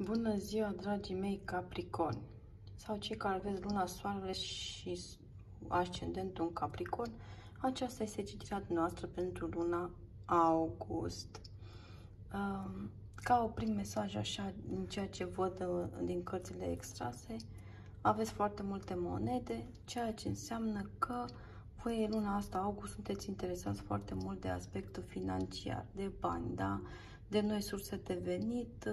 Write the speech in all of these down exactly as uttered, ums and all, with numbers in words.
Bună ziua, dragii mei Capricorni, sau cei care aveți luna, soarele și ascendentul în Capricorn. Aceasta este citirea noastră pentru luna august. Ca o prim mesaj, așa, din ceea ce văd din cărțile extrase, aveți foarte multe monede, ceea ce înseamnă că voi, în luna asta, august, sunteți interesați foarte mult de aspectul financiar, de bani, da? De noi surse de venit,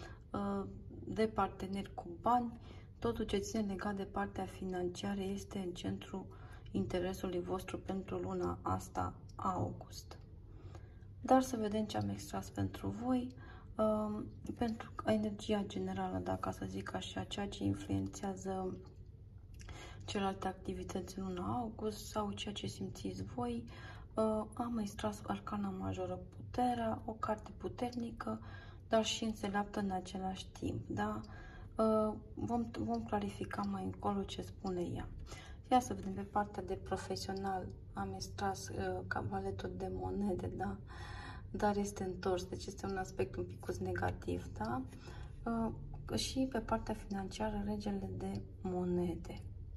de parteneri cu bani. Totul ce ține legat de partea financiară este în centrul interesului vostru pentru luna asta, august. Dar să vedem ce am extras pentru voi, um, pentru energia generală, dacă să zic așa, ceea ce influențează celelalte activități în luna august sau ceea ce simțiți voi. Uh, am extras arcana majoră, puterea, o carte puternică, dar și înțeleaptă în același timp, da? Uh, vom, vom clarifica mai încolo ce spune ea. Ia să vedem pe partea de profesional. Am extras uh, cavaletul de monede, da? Dar este întors, deci este un aspect un pic negativ, da? Uh, și pe partea financiară, regele de monede.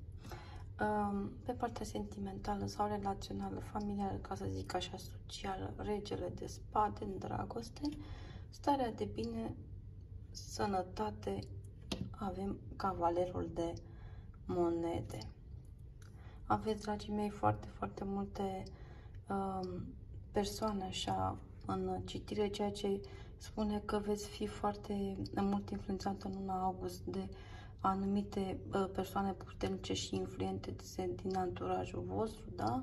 Uh, pe partea sentimentală sau relațională, familială, ca să zic așa, socială, regele de spade în dragoste, starea de bine, sănătate, avem cavalerul de monede. Aveți, dragii mei, foarte, foarte multe uh, persoane așa în citire, ceea ce spune că veți fi foarte mult influențată în luna august de anumite uh, persoane puternice și influente din anturajul vostru, da?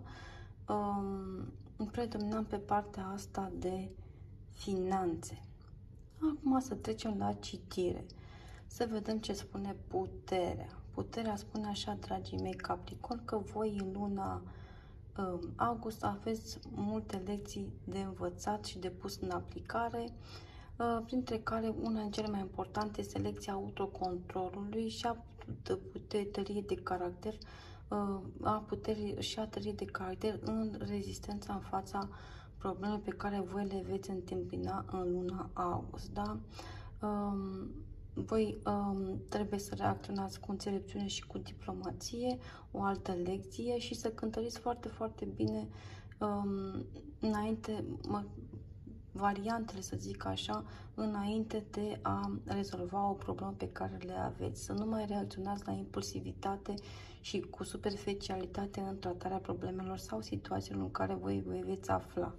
Um, predominant pe partea asta de finanțe. Acum să trecem la citire. Să vedem ce spune puterea. Puterea spune așa, dragii mei Capricorn, că voi în luna um, august aveți multe lecții de învățat și de pus în aplicare, uh, printre care una din cele mai importante este lecția autocontrolului și a puterii de caracter, uh, a puterii și a tăriei de caracter în rezistența în fața probleme pe care voi le veți întâmpina în luna august, da? Um, voi um, trebuie să reacționați cu înțelepciune și cu diplomație, o altă lecție, și să cântăriți foarte, foarte bine um, înainte, mă, variantele, să zic așa, înainte de a rezolva o problemă pe care le aveți. Să nu mai reacționați la impulsivitate și cu superficialitate în tratarea problemelor sau situațiilor în care voi vă veți afla.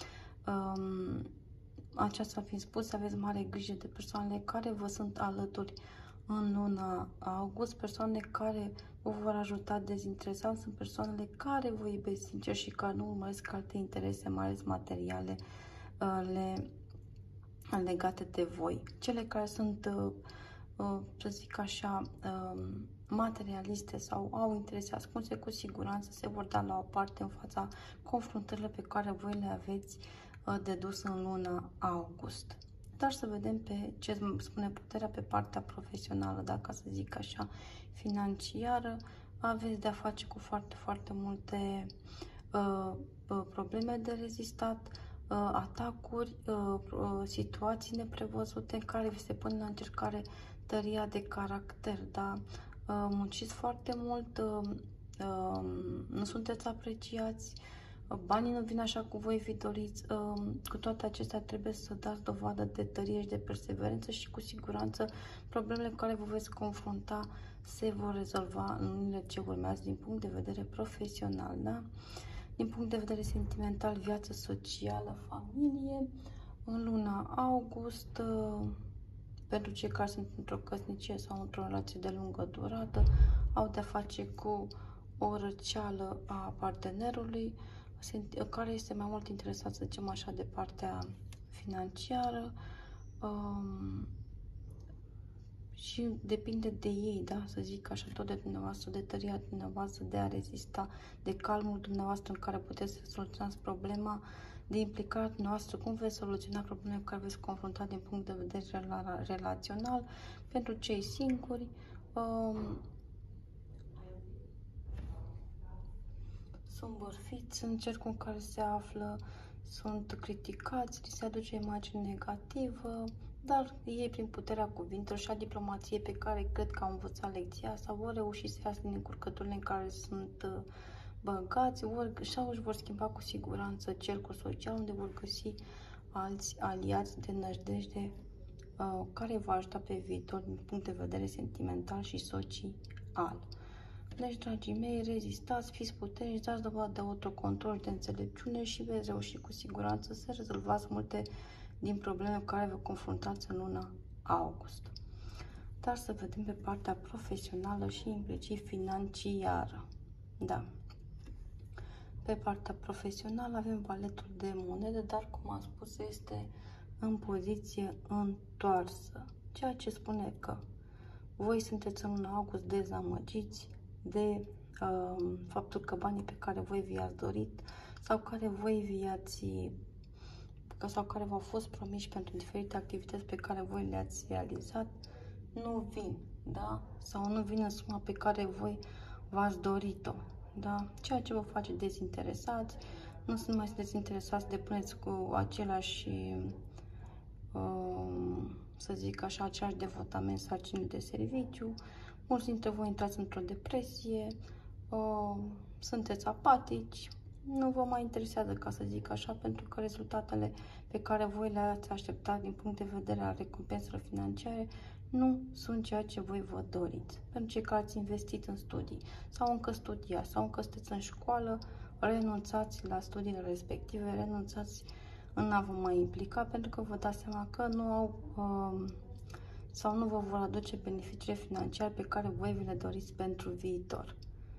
Um, aceasta fiind spus, aveți mare grijă de persoanele care vă sunt alături în luna august, persoane care vă vor ajuta dezinteresat, sunt persoanele care vă iubesc sincer și care nu urmăresc alte interese, mai ales materiale, le, legate de voi. Cele care sunt, să zic așa, materialiste sau au interese ascunse, cu siguranță se vor da la o parte în fața confruntărilor pe care voi le aveți de dus în luna august. Dar să vedem pe ce spune puterea pe partea profesională, dacă să zic așa, financiară. Aveți de-a face cu foarte, foarte multe uh, probleme de rezistat, uh, atacuri, uh, uh, situații neprevăzute în care vi se pune la încercare tăria de caracter, da? Uh, munciți foarte mult, uh, uh, nu sunteți apreciați, banii nu vin așa cum voi vi doriți. Cu toate acestea trebuie să dați dovadă de tărie și de perseverență și cu siguranță problemele cu care vă veți confrunta se vor rezolva în lunile ce urmează din punct de vedere profesional, da? Din punct de vedere sentimental, viață socială, familie, în luna august, pentru cei care sunt într-o căsnicie sau într-o relație de lungă durată, au de-a face cu o răceală a partenerului, care este mai mult interesat, să zicem așa, de partea financiară, um, și depinde de ei, da, să zic așa, tot de dumneavoastră, de tăria dumneavoastră, de a rezista, de calmul dumneavoastră în care puteți să soluționați problema, de implicarea dumneavoastră, cum veți soluționa problemele cu care veți confrunta din punct de vedere relațional. Pentru cei singuri, um, sunt bârfiți în cercul în care se află, sunt criticați, li se aduce imagine negativă, dar ei, prin puterea cuvintelor și a diplomației pe care cred că au învățat lecția asta, vor reuși să iasă din încurcăturile în care sunt uh, băgați, vor, sau își vor schimba cu siguranță cercul social, unde vor găsi alți aliați de nădejde uh, care va ajuta pe viitor din punct de vedere sentimental și social. Deci, dragii mei, rezistați, fiți puternici, dați dovadă de autocontrol și de înțelepciune și veți reuși cu siguranță să rezolvați multe din probleme cu care vă confruntați în luna august. Dar să vedem pe partea profesională și implicit financiară. Da. Pe partea profesională avem valetul de monede, dar, cum am spus, este în poziție întoarsă, ceea ce spune că voi sunteți în luna august dezamăgiți de uh, faptul că banii pe care voi vi-ați dorit sau care voi vi-ați sau care v-au fost promiși pentru diferite activități pe care voi le-ați realizat nu vin, da? Sau nu vin în suma pe care voi v-ați dorit-o, da? Ceea ce vă face dezinteresați, nu sunt mai dezinteresați de puneți cu același, uh, să zic așa, același devotament sarcinii de serviciu. Mulți dintre voi intrați într-o depresie, uh, sunteți apatici, nu vă mai interesează, ca să zic așa, pentru că rezultatele pe care voi le-ați așteptat din punct de vedere al recompenselor financiare nu sunt ceea ce voi vă doriți. Pentru cei care ați investit în studii sau încă studiați sau încă sunteți în școală, renunțați la studiile respective, renunțați în a vă mai implica, pentru că vă dați seama că nu au um, sau nu vă vor aduce beneficiile financiare pe care voi vi le doriți pentru viitor.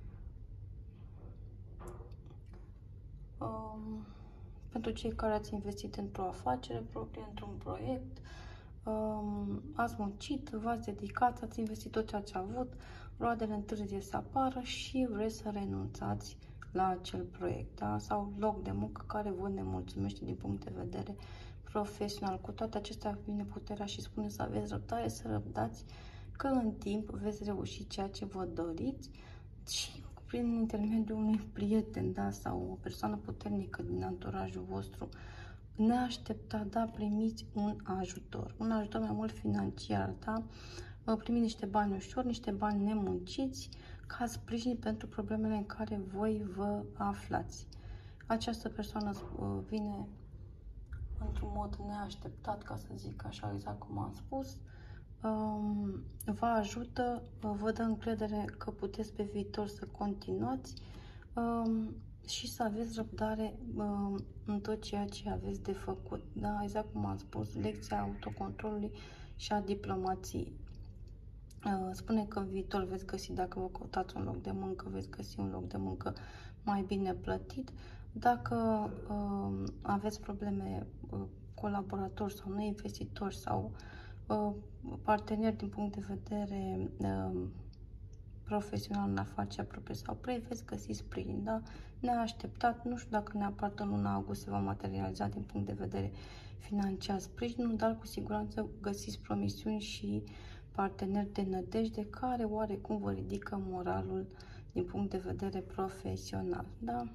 Um, pentru cei care ați investit într-o afacere proprie, într-un proiect, um, ați muncit, v-ați dedicat, ați investit tot ceea ce ați avut, roadele întârzie să apară și vreți să renunțați la acel proiect, da? Sau loc de muncă care vă nemulțumește din punct de vedere profesional. Cu toate acestea vine puterea și spune să aveți răbdare, să răbdați, că în timp veți reuși ceea ce vă doriți și prin intermediul unui prieten, da, sau o persoană puternică din anturajul vostru, neașteptat, da, primiți un ajutor, un ajutor mai mult financiar, da, primiți niște bani ușor, niște bani nemunciți, ca sprijin pentru problemele în care voi vă aflați. Această persoană vine într-un mod neașteptat, ca să zic așa, exact cum am spus, vă ajută, vă dă încredere că puteți pe viitor să continuați și să aveți răbdare în tot ceea ce aveți de făcut. Da? Exact cum am spus, lecția autocontrolului și a diplomației. Spune că în viitor veți găsi, dacă vă căutați un loc de muncă, veți găsi un loc de muncă mai bine plătit. Dacă uh, aveți probleme uh, colaboratori sau noi investitori sau uh, parteneri din punct de vedere uh, profesional în afacerea proprie sau pre, veți găsi sprijin, da? Neașteptat, nu știu dacă neapărat în luna august se va materializa din punct de vedere financiar sprijinul, dar cu siguranță găsiți promisiuni și parteneri de nădejde care oarecum vă ridică moralul din punct de vedere profesional, da?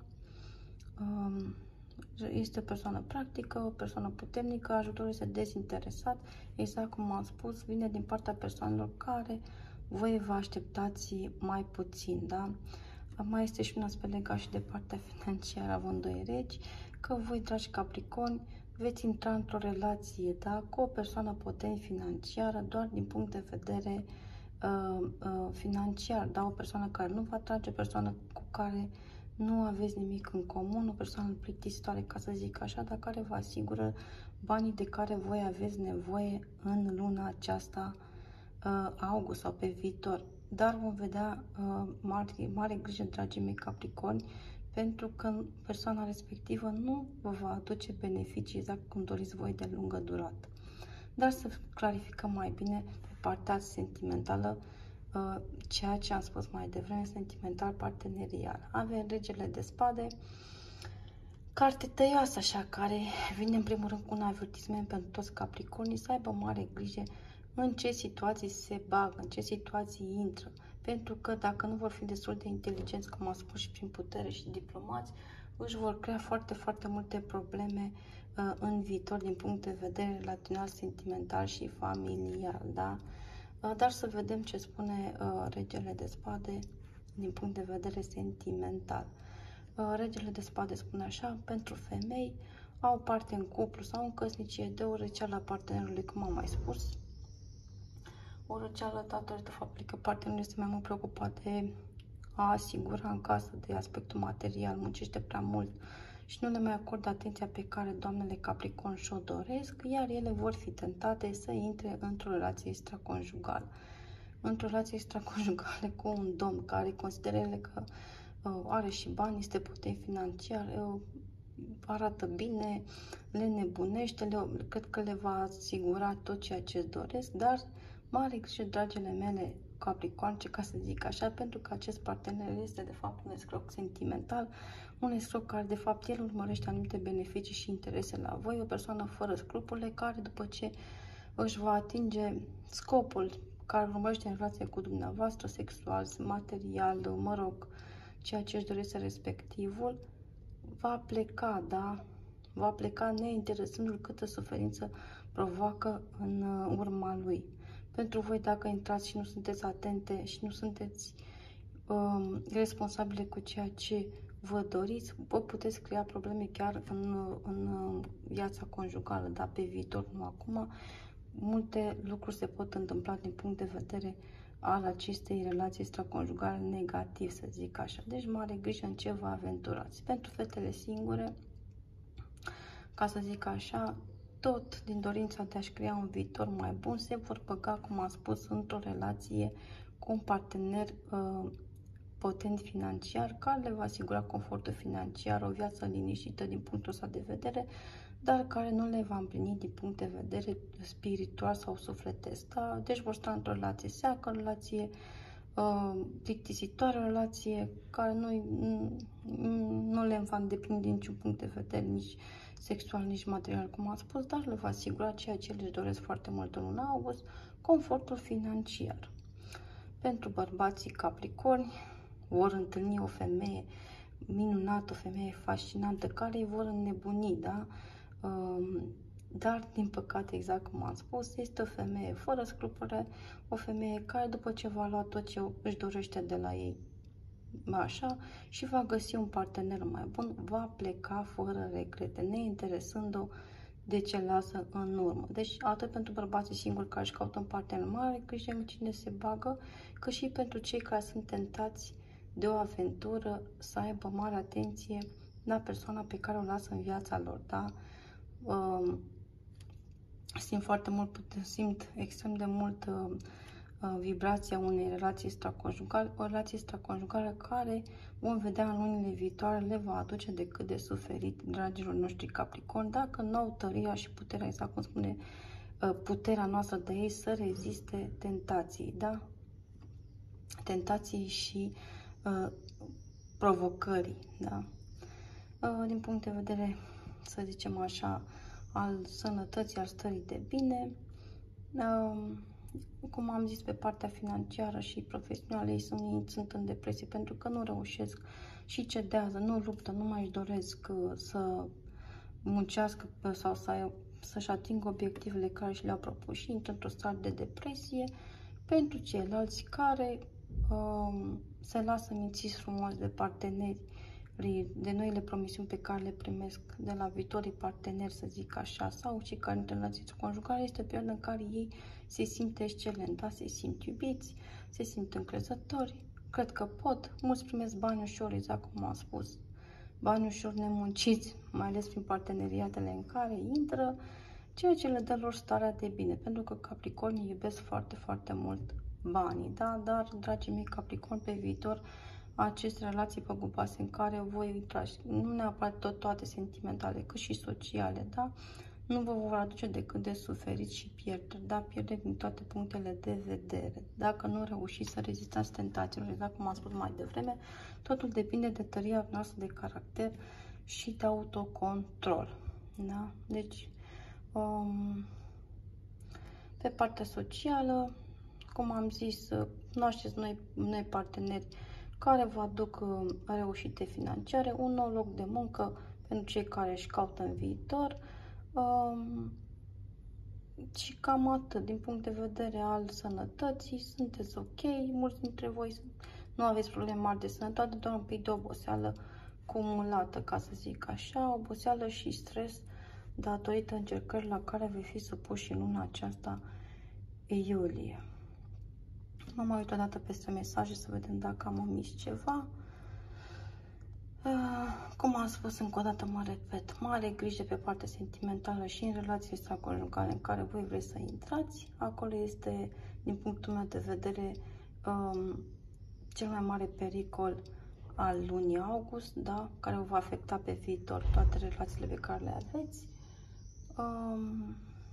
Este o persoană practică, o persoană puternică, ajutorul este dezinteresat, exact cum am spus, vine din partea persoanelor care voi vă așteptați mai puțin, da? Mai este și un aspect legat și de partea financiară, având doi regi, că voi, dragi Capricorni, veți intra într-o relație, da, cu o persoană potent financiară, doar din punct de vedere uh, uh, financiar, da, o persoană care nu vă atrage, o persoană cu care nu aveți nimic în comun, o persoană plictisitoare, ca să zic așa, dar care vă asigură banii de care voi aveți nevoie în luna aceasta, uh, august sau pe viitor. Dar vom vedea uh, mare, mare grijă, dragii mei Capricorni, pentru că persoana respectivă nu vă va aduce beneficii exact cum doriți voi de lungă durată. Dar să clarificăm mai bine pe partea sentimentală, ceea ce am spus mai devreme, sentimental partenerial. Avem regele de spade, carte tăioasă așa, care vine în primul rând cu un avertisment pentru toți Capricornii să aibă mare grijă în ce situații se bagă, în ce situații intră. Pentru că dacă nu vor fi destul de inteligenți, cum am spus, și prin putere și diplomați, își vor crea foarte, foarte multe probleme uh, în viitor din punct de vedere relațional, sentimental și familial, da? Uh, dar să vedem ce spune uh, regele de spade din punct de vedere sentimental. Uh, regele de spade spune așa: pentru femei au parte în cuplu sau în căsnicie de o răceală a partenerului, cum am mai spus. O răceală datorită faptului că partenerul este mai mult preocupat de a asigura în casă, de aspectul material, muncește prea mult și nu le mai acordă atenția pe care doamnele Capricorn și-o doresc, iar ele vor fi tentate să intre într-o relație extraconjugală. Într-o relație extraconjugală cu un domn care consideră că uh, are și bani, este puternic financiar, uh, arată bine, le nebunește, le, cred că le va asigura tot ceea ce îți doresc, dar mare grijă, dragile mele Capricornice, ca să zic așa, pentru că acest partener este de fapt un escroc sentimental, un escroc care de fapt el urmărește anumite beneficii și interese la voi, o persoană fără scrupule care după ce își va atinge scopul care urmărește în relație cu dumneavoastră, sexual, material, mă rog, ceea ce își dorește respectivul, va pleca, da? Va pleca neinteresându-l câtă suferință provoacă în urma lui. Pentru voi, dacă intrați și nu sunteți atente și nu sunteți um, responsabile cu ceea ce vă doriți, vă puteți crea probleme chiar în, în viața conjugală, dar pe viitor, nu acum. Multe lucruri se pot întâmpla din punct de vedere al acestei relații extraconjugale negativ, să zic așa. Deci mare grijă în ce vă aventurați. Pentru fetele singure, ca să zic așa, tot din dorința de a-și crea un viitor mai bun, se vor băga, cum am spus, într-o relație cu un partener uh, potent financiar, care le va asigura confortul financiar, o viață liniștită din punctul ăsta de vedere, dar care nu le va împlini din punct de vedere spiritual sau sufletesc. Da? Deci vor sta într-o relație seacă, relație uh, plictisitoare, relație care nu, nu le va îndeplini din niciun punct de vedere, nici sexual, nici material, cum am spus, dar le va asigura ceea ce le doresc foarte mult în luna august, confortul financiar. Pentru bărbații Capricorni, vor întâlni o femeie minunată, o femeie fascinantă, care îi vor înnebuni, da? Dar, din păcate, exact cum am spus, este o femeie fără scrupule, o femeie care, după ce va lua tot ce își dorește de la ei, așa, și va găsi un partener mai bun, va pleca fără regrete, neinteresând-o de ce lasă în urmă. Deci, atât pentru bărbații singuri care își caută un partener mare, grijă în cine se bagă, cât și pentru cei care sunt tentați de o aventură, să aibă mare atenție la persoana pe care o lasă în viața lor, da? Um, simt foarte mult, simt extrem de mult uh, vibrația unei relații extraconjugale, o relație extraconjugală care vom vedea în lunile viitoare le va aduce decât de suferit, dragilor noștri Capricorn, dacă nu au tăria și puterea, exact cum spune puterea noastră de ei, să reziste tentației, da? Tentației și uh, provocării, da? Uh, din punct de vedere, să zicem așa, al sănătății, al stării de bine, uh, cum am zis, pe partea financiară și profesională, ei sunt, sunt în depresie pentru că nu reușesc și cedează, nu luptă, nu mai își doresc să muncească sau să, să-și atingă obiectivele care și le-au propus și intră într-o stare de depresie. Pentru ceilalți care um, se lasă mințiți frumos de parteneri, de noile promisiuni pe care le primesc de la viitorii parteneri, să zic așa, sau cei care intră în relații conjugale, este o perioadă în care ei se simt excelent, da? Se simt iubiți, se simt încrezători, cred că pot, mulți primesc bani ușor, exact cum am spus, bani ușor nemunciți, mai ales prin parteneriatele în care intră, ceea ce le dă lor starea de bine, pentru că Capricornii iubesc foarte, foarte mult banii, da? Dar, dragii mei Capricorni, pe viitor, aceste relații păguboase în care voi intrați, nu neapărat tot toate sentimentale, cât și sociale, da? Nu vă vor aduce decât de suferit și pierderi, da? Pierderi din toate punctele de vedere. Dacă nu reușiți să rezistați tentațiilor, exact cum am spus mai devreme, totul depinde de tăria noastră de caracter și de autocontrol, da? Deci, um, pe partea socială, cum am zis, cunoașteți noi, noi parteneri care vă aduc reușite financiare, un nou loc de muncă pentru cei care își caută în viitor, Um, și cam atât. Din punct de vedere al sănătății, sunteți ok, mulți dintre voi nu aveți probleme mari de sănătate, doar un pic de oboseală cumulată, ca să zic așa, oboseală și stres datorită încercării la care vei fi supuși în luna aceasta iulie. Mă mai uit o dată peste mesaje să vedem dacă am omis ceva. Uh, cum am spus încă o dată, mă repet, mare grijă pe partea sentimentală și în relațiile extraconjugale în care voi vreți să intrați. Acolo este, din punctul meu de vedere, um, cel mai mare pericol al lunii august, da? Care vă va afecta pe viitor toate relațiile pe care le aveți. Um,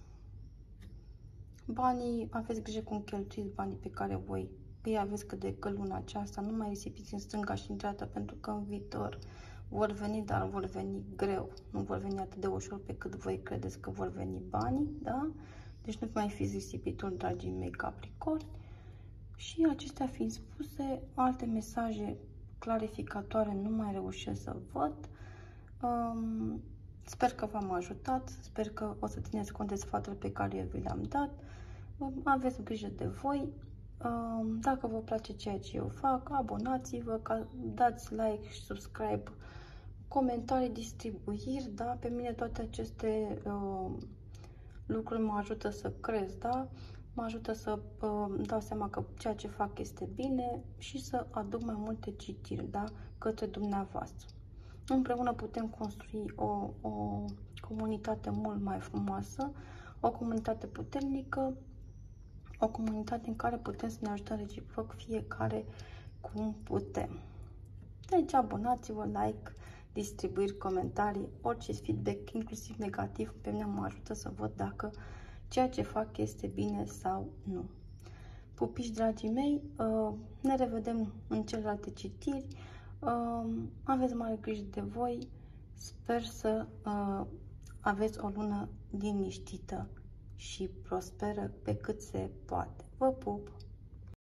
banii, aveți grijă cum cheltuiți banii pe care voi îi aveți cât de cât luna aceasta, nu mai risipiți în stânga și în dreapta, pentru că în viitor vor veni, dar vor veni greu, nu vor veni atât de ușor pe cât voi credeți că vor veni banii, da? Deci nu mai fiți risipitori, dragii mei Capricorni. Și acestea fiind spuse, alte mesaje clarificatoare nu mai reușesc să văd. Um, sper că v-am ajutat, sper că o să țineți cont de sfaturile pe care eu vi le-am dat. Um, aveți grijă de voi. Um, dacă vă place ceea ce eu fac, abonați-vă, dați like și subscribe, comentarii, distribuiri, da? Pe mine toate aceste um, lucruri mă ajută să cresc, da? Mă ajută să uh, îmi dau seama că ceea ce fac este bine și să aduc mai multe citiri, da? Către dumneavoastră. Împreună putem construi o, o comunitate mult mai frumoasă, o comunitate puternică, o comunitate în care putem să ne ajutăm reciproc fiecare cum putem. Deci abonați-vă, like, distribuiri, comentarii, orice feedback, inclusiv negativ, pe mine mă ajută să văd dacă ceea ce fac este bine sau nu. Pupiși, dragii mei, ne revedem în celelalte citiri. Aveți mare grijă de voi. Sper să aveți o lună liniștită și prosperă pe cât se poate. Vă pup!